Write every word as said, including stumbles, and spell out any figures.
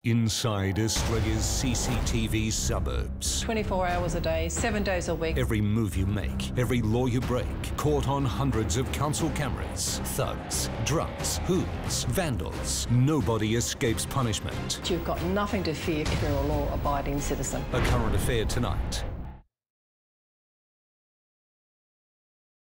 Inside Australia's C C T V suburbs. twenty-four hours a day, seven days a week. Every move you make, every law you break, caught on hundreds of council cameras. Thugs, drunks, hoons, vandals. Nobody escapes punishment. You've got nothing to fear if you're a law-abiding citizen. A current affair tonight.